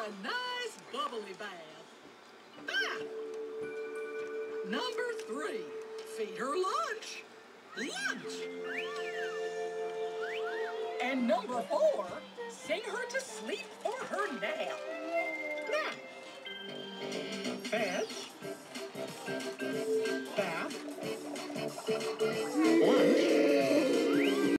a nice bubbly bath. Ah! Number 3, feed her lunch. Lunch! And number 4, sing her to sleep for her nap. Nap! Fetch.